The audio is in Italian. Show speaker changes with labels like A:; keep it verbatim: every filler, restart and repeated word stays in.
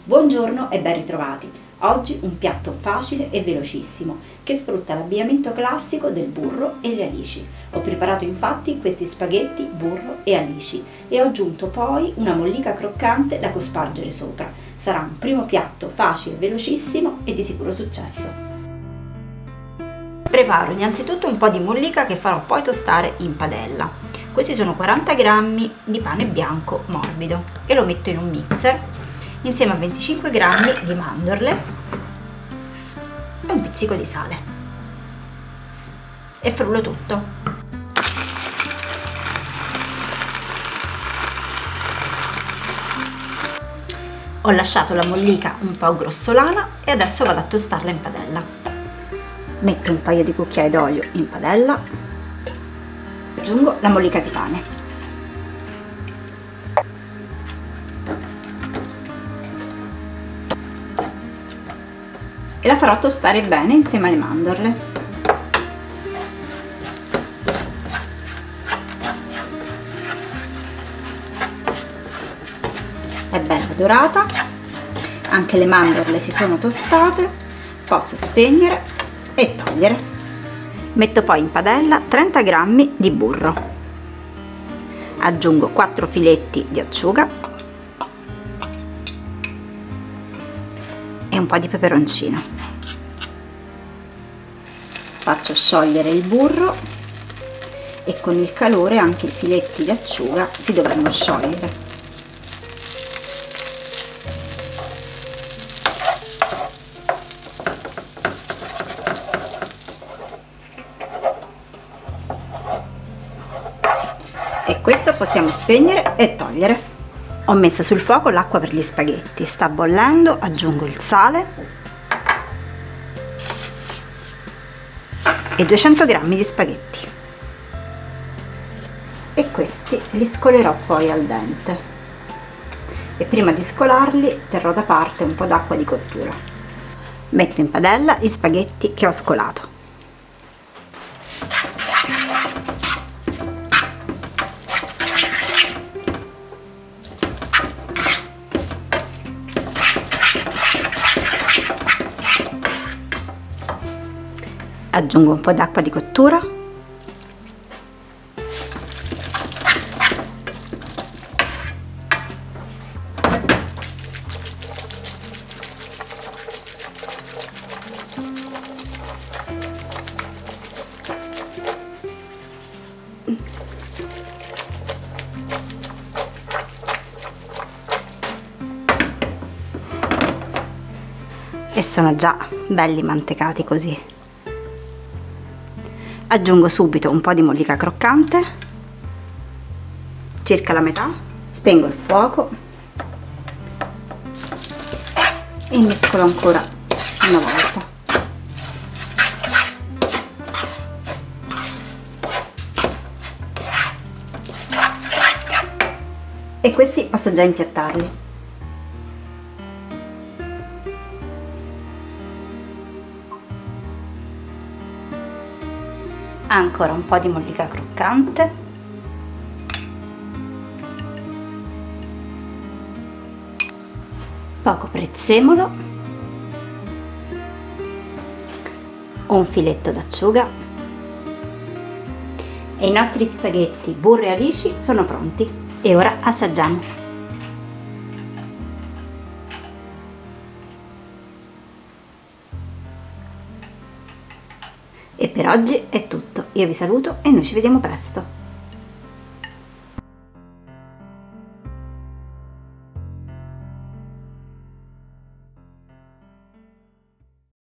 A: Buongiorno e ben ritrovati! Oggi un piatto facile e velocissimo che sfrutta l'abbinamento classico del burro e le alici. Ho preparato infatti questi spaghetti, burro e alici e ho aggiunto poi una mollica croccante da cospargere sopra. Sarà un primo piatto facile e velocissimo e di sicuro successo. Preparo innanzitutto un po' di mollica che farò poi tostare in padella. Questi sono quaranta grammi di pane bianco morbido e lo metto in un mixer insieme a venticinque grammi di mandorle e un pizzico di sale e frullo tutto. Ho lasciato la mollica un po' grossolana e adesso vado a tostarla in padella. Metto un paio di cucchiai d'olio in padella, aggiungo la mollica di pane. E la farò tostare bene insieme alle mandorle. È bella dorata, anche le mandorle si sono tostate, posso spegnere e togliere. Metto poi in padella trenta grammi di burro, aggiungo quattro filetti di acciuga e un po' di peperoncino. Faccio sciogliere il burro e con il calore anche i filetti di acciuga si dovranno sciogliere. E questo possiamo spegnere e togliere. Ho messo sul fuoco l'acqua per gli spaghetti, sta bollendo, aggiungo il sale e duecento grammi di spaghetti e questi li scolerò poi al dente e prima di scolarli terrò da parte un po' d'acqua di cottura. Metto in padella gli spaghetti che ho scolato. Aggiungo un po' d'acqua di cottura e sono già belli mantecati così. Aggiungo subito un po' di mollica croccante, circa la metà, spengo il fuoco e mescolo ancora una volta. E questi posso già impiattarli. Ancora un po' di mollica croccante, poco prezzemolo, un filetto d'acciuga e i nostri spaghetti, burro e alici sono pronti. E ora assaggiamo. E per oggi è tutto, io vi saluto e noi ci vediamo presto.